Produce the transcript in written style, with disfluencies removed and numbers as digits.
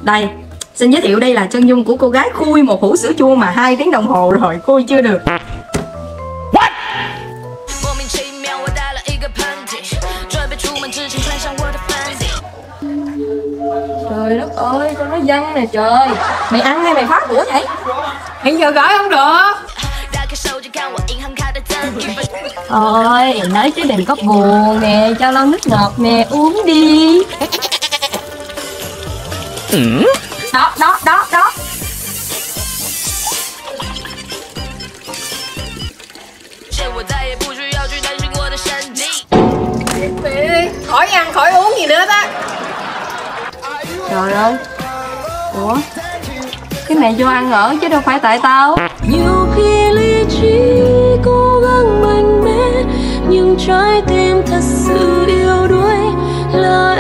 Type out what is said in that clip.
Đây, xin giới thiệu đây là chân dung của cô gái khui một hũ sữa chua mà 2 tiếng đồng hồ rồi khui chưa được. Trời đất ơi, con nó văng nè trời. Mày ăn hay mày phá của vậy? Hiện giờ gửi không được. Thôi, nói chứ đừng có buồn nè, cho lon nước ngọt nè, uống đi. Đó, đó, đó, đó. Khỏi ăn, khỏi uống gì nữa đó. Trời ơi. Ủa? Cái này vô ăn ở chứ đâu phải tại tao. Nhiều khi lý trí cố gắng mạnh mẽ nhưng trái tim thật sự yếu đuối.